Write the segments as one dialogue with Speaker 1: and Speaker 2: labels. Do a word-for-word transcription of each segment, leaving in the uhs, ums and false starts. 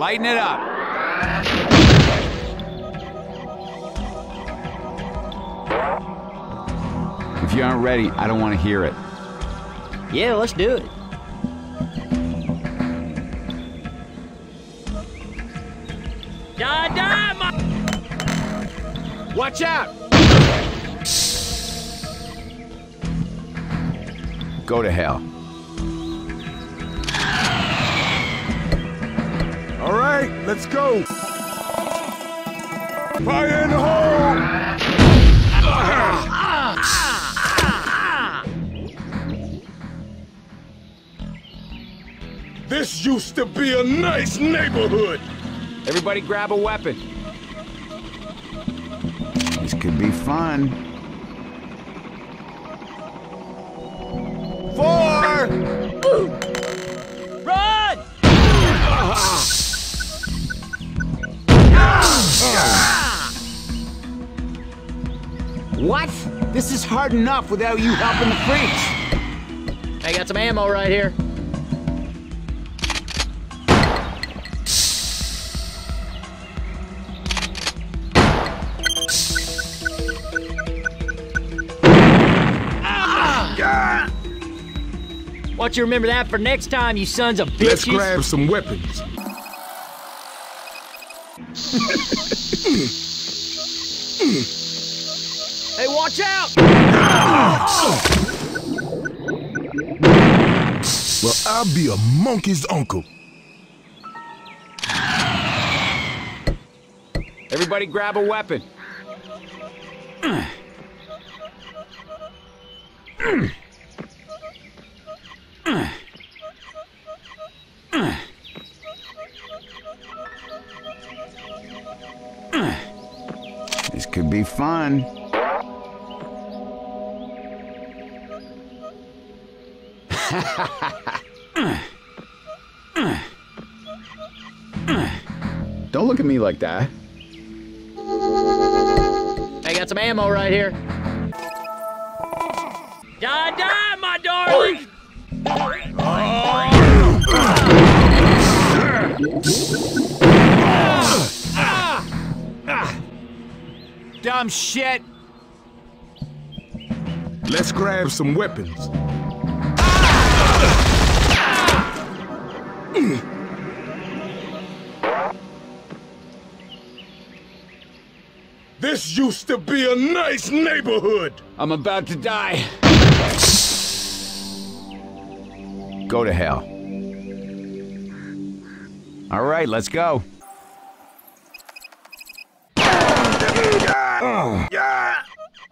Speaker 1: Lighten it up. If you aren't ready, I don't want to hear it.
Speaker 2: Yeah, let's do it. Die, die, my...
Speaker 3: Watch out!
Speaker 1: Go to hell.
Speaker 4: All right, let's go. Fire in the hole! This used to be a nice neighborhood.
Speaker 1: Everybody grab a weapon. This could be fun.
Speaker 4: Four!
Speaker 2: Run!
Speaker 1: What? This is hard enough without you helping the freaks.
Speaker 2: I got some ammo right here. Want you to remember that for next time, you sons of bitches.
Speaker 4: Let's grab some weapons.
Speaker 2: Hey, watch out!
Speaker 4: Well, I'll be a monkey's uncle.
Speaker 1: Everybody grab a weapon. This could be fun. Don't look at me like that.
Speaker 2: I got some ammo right here. Die, die, my darling!
Speaker 1: Dumb shit.
Speaker 4: Let's grab some weapons. This used to be a nice neighborhood.
Speaker 1: I'm about to die. Go to hell. All right, let's go.
Speaker 4: Oh, yeah.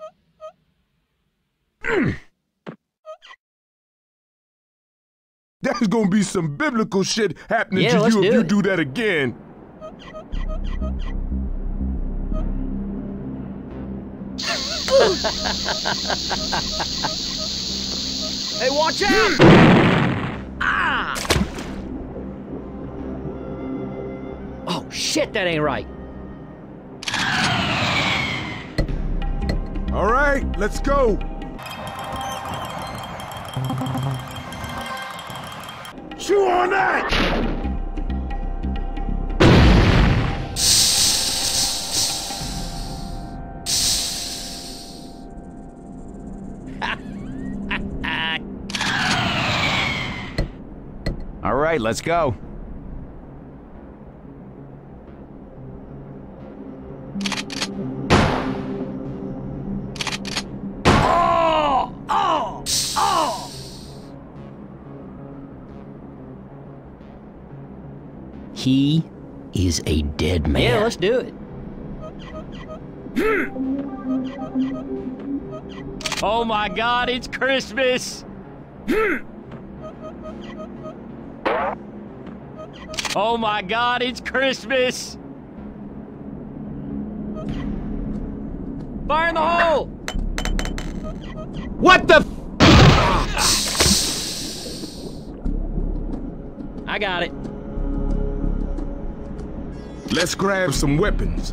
Speaker 4: There's gonna be some biblical shit happening
Speaker 2: Yeah,
Speaker 4: to
Speaker 2: let's
Speaker 4: you if
Speaker 2: do
Speaker 4: you
Speaker 2: it.
Speaker 4: do that again.
Speaker 2: Hey, watch out! Ah! Oh, shit, that ain't right.
Speaker 4: All right, let's go. Chew on that!
Speaker 1: All right, let's go.
Speaker 2: Oh! Oh! Oh! He is a dead man. Yeah, let's do it. Oh my God, it's Christmas! Oh my God, it's Christmas! Fire in the hole!
Speaker 1: What the f-
Speaker 2: I got it.
Speaker 4: Let's grab some weapons.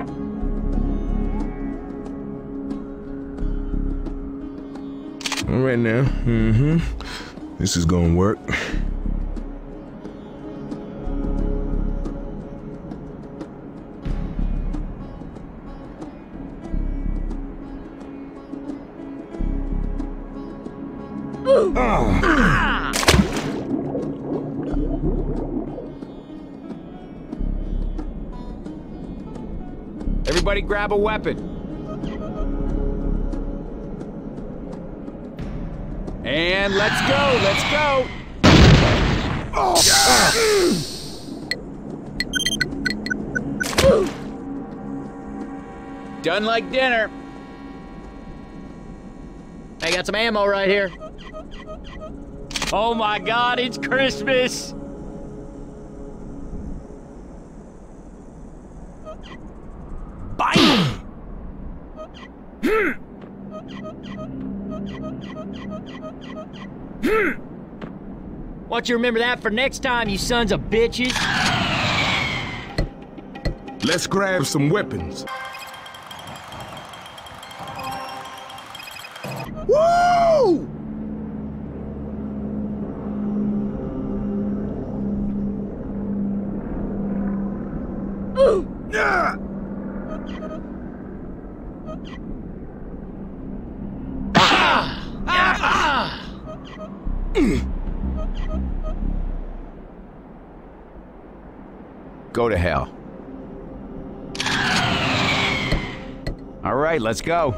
Speaker 4: All right, right now. Mm-hmm. This is gonna work.
Speaker 2: Ah!
Speaker 1: Everybody grab a weapon. And let's go, let's go. Done like dinner.
Speaker 2: I got some ammo right here.
Speaker 3: Oh my God, it's Christmas!
Speaker 2: Bam! Want you to remember that for next time, you sons of bitches?
Speaker 4: Let's grab some weapons. Woo! Yeah!
Speaker 1: Go to hell. All right, let's go.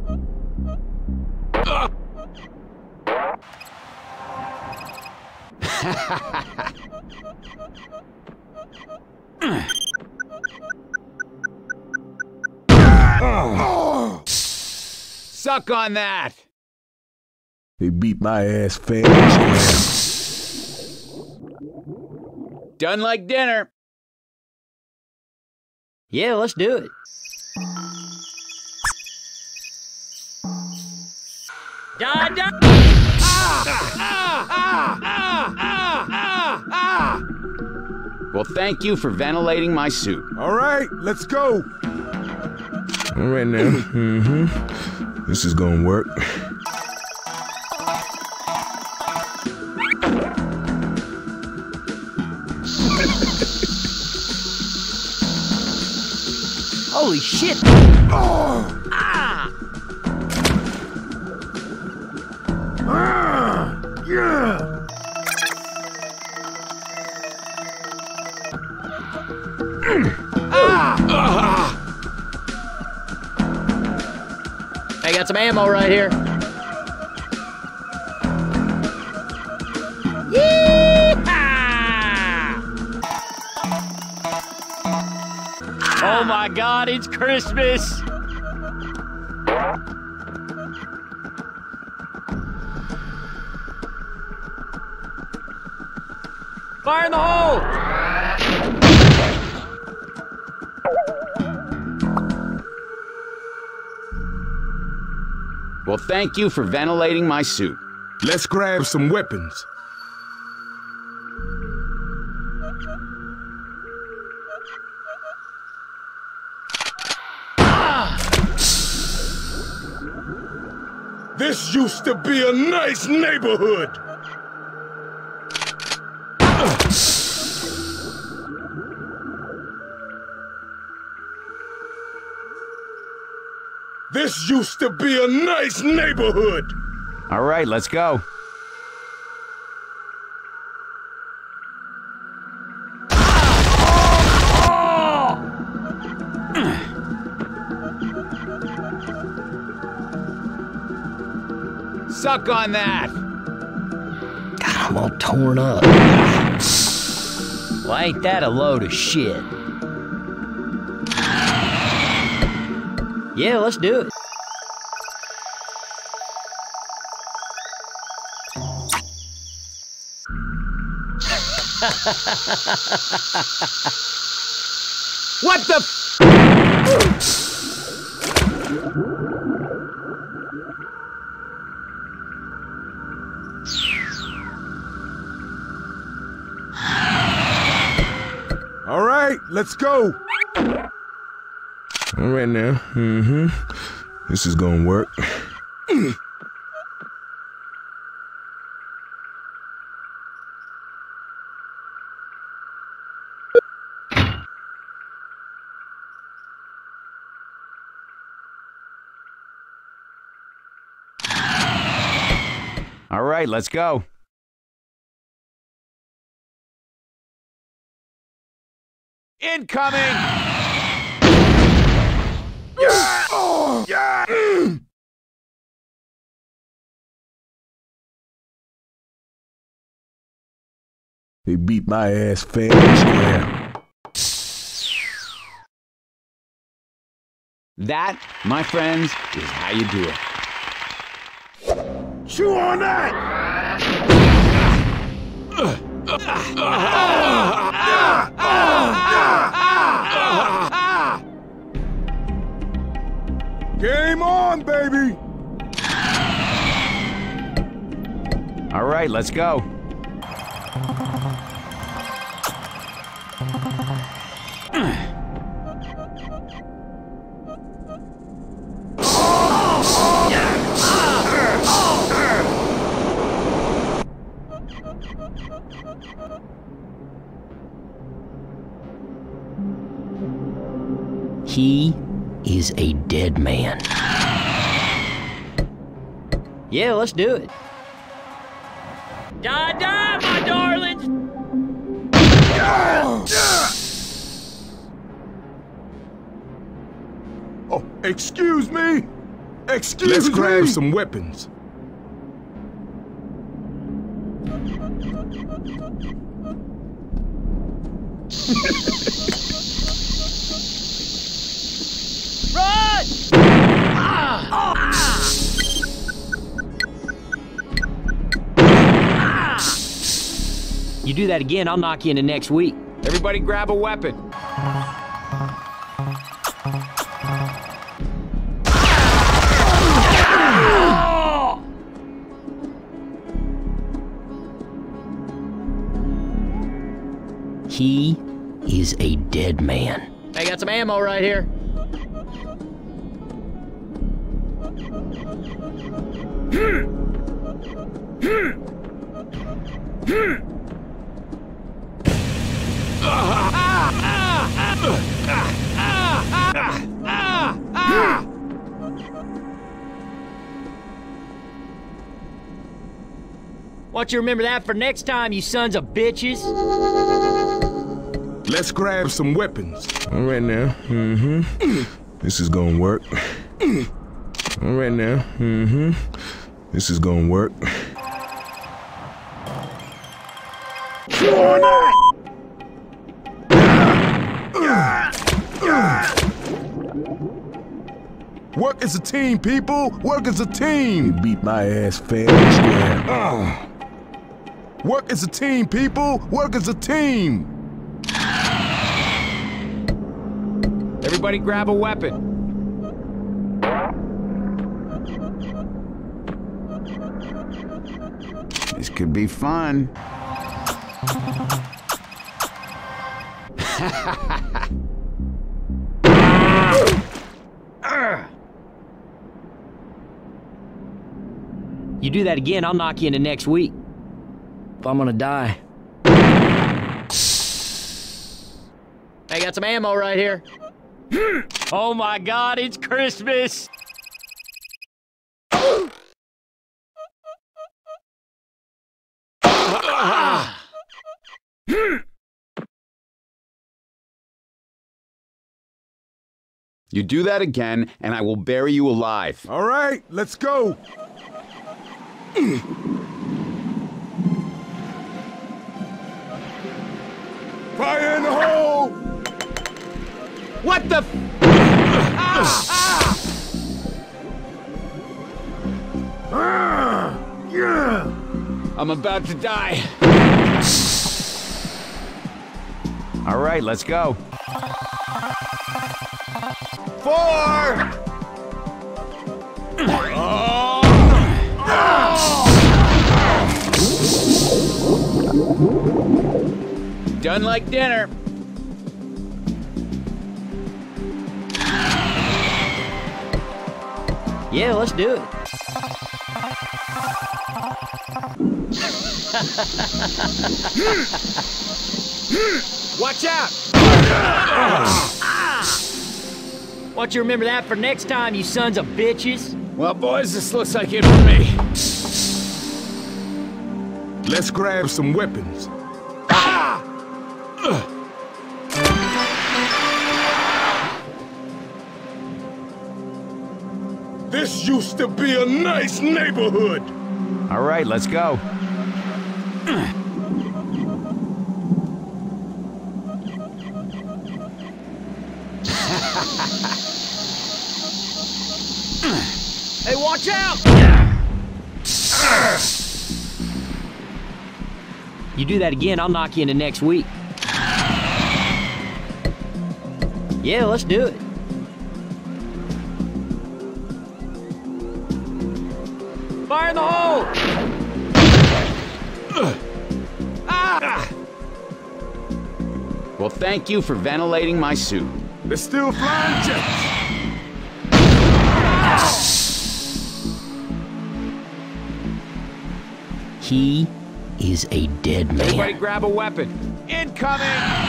Speaker 1: Suck on that!
Speaker 4: They beat my ass fast.
Speaker 1: Done like dinner.
Speaker 2: Yeah, let's do it. Die, die!
Speaker 1: Well, thank you for ventilating my suit.
Speaker 4: All right, let's go. All right now. Mm-hmm. This is gonna work.
Speaker 2: Holy shit!
Speaker 4: Oh!
Speaker 2: Ah!
Speaker 4: Ah! Yeah!
Speaker 2: I got some ammo right here.
Speaker 3: Oh my God, it's Christmas! Fire in the hole!
Speaker 1: Well, thank you for ventilating my suit.
Speaker 4: Let's grab some weapons. This used to be a nice neighborhood. This used to be a nice neighborhood.
Speaker 1: All right, let's go. Suck on that!
Speaker 2: God, I'm all torn up. Well, ain't that a load of shit? Yeah, let's do it.
Speaker 1: What the f-
Speaker 4: All right, let's go. All right now. Mm-hmm. This is gonna work.
Speaker 1: right, let's go. Incoming!
Speaker 4: Yeah! Oh! Yeah! Mm. They beat my ass fair and square.
Speaker 1: That, my friends, is how you do it.
Speaker 4: Chew on that! Game on, baby!
Speaker 1: All right, let's go.
Speaker 2: He is a dead man. Yeah, let's do it.
Speaker 3: Die, die, my darlings!
Speaker 4: Oh, excuse me? Excuse
Speaker 5: Let's
Speaker 4: me?
Speaker 5: grab some weapons.
Speaker 3: Run! Ah! Ah!
Speaker 2: You do that again, I'll knock you into next week.
Speaker 1: Everybody grab a weapon.
Speaker 2: He is a dead man.
Speaker 3: I got some ammo right here.
Speaker 2: Want you to remember that for next time, you sons of bitches.
Speaker 5: Let's grab some weapons.
Speaker 4: All right now. Mm-hmm. This is gonna work. All right now. Mm-hmm. This is gonna work.
Speaker 5: Work as a team, people. Work as a team.
Speaker 4: They beat my ass fair and square.
Speaker 5: Uh. Work as a team, people. Work as a team.
Speaker 1: Everybody grab a weapon. This could be fun.
Speaker 2: You do that again, I'll knock you into next week. If I'm gonna die.
Speaker 3: I got some ammo right here. Oh my God, it's Christmas!
Speaker 1: You do that again, and I will bury you alive.
Speaker 5: All right, let's go. Fire in the hole!
Speaker 1: What the f-
Speaker 5: Ah, ah, yeah.
Speaker 1: I'm about to die. All right, let's go. Four! Oh. Done like dinner.
Speaker 2: Yeah, let's do it.
Speaker 1: Watch out!
Speaker 2: Want you to remember that for next time, you sons of bitches.
Speaker 1: Well, boys, this looks like it for me.
Speaker 5: Let's grab some weapons. Ah! Ugh. This used to be a nice neighborhood.
Speaker 1: All right, let's go.
Speaker 2: Hey, watch out! You do that again, I'll knock you into next week. Yeah, let's do it. Fire in the hole!
Speaker 1: Ah! Well, thank you for ventilating my suit.
Speaker 5: They're still flying jets.
Speaker 2: He is a dead man.
Speaker 1: Everybody grab a weapon. Incoming!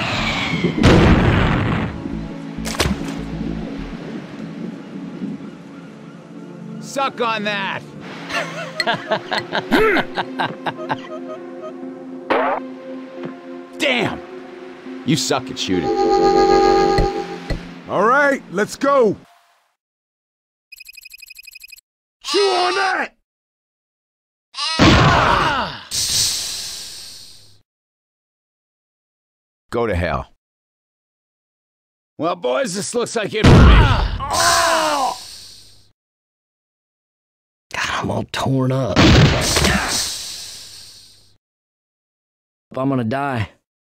Speaker 1: Suck on that! Damn! You suck at shooting.
Speaker 5: All right, let's go. Chew on that!
Speaker 1: Go to hell. Well, boys, this looks like it for me.
Speaker 2: God, I'm all torn up. I'm gonna die.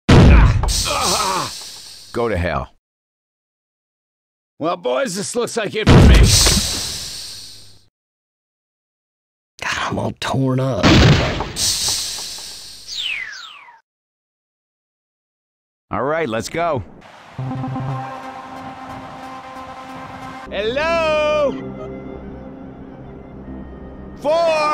Speaker 1: Go to hell. Well, boys, this looks like it for me.
Speaker 2: God, I'm all torn up.
Speaker 1: All right, let's go. Hello? Four!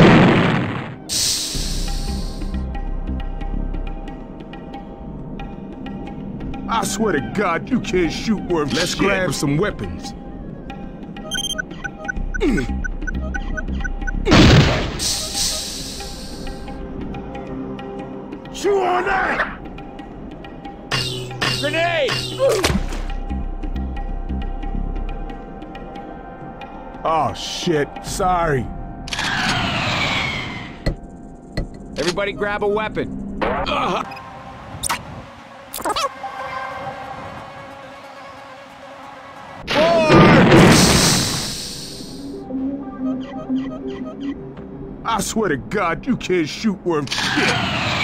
Speaker 5: I swear to God, you can't shoot worth shit. Let's grab some weapons. Chew on that!
Speaker 1: Grenade!
Speaker 5: Oh, shit. Sorry.
Speaker 1: Everybody grab a weapon. Uh.
Speaker 5: I swear to God, you can't shoot worth shit.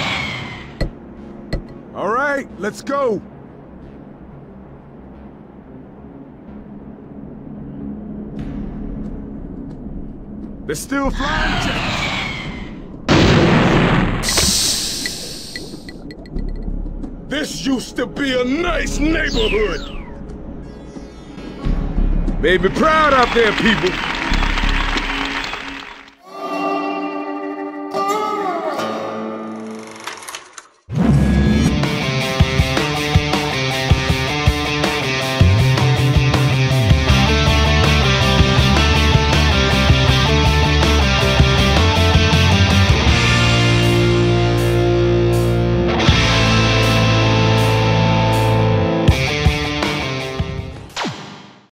Speaker 5: All right, let's go. They're still flying jets. This used to be a nice neighborhood. Made me proud out there, people.